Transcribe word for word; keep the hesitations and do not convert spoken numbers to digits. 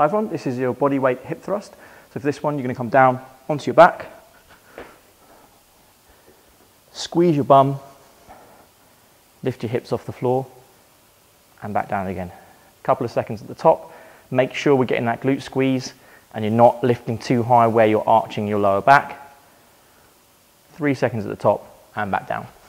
Either one. This is your body weight hip thrust. So for this one, you're going to come down onto your back, squeeze your bum, lift your hips off the floor, and back down again. A couple of seconds at the top. Make sure we're getting that glute squeeze and you're not lifting too high where you're arching your lower back. Three seconds at the top and back down.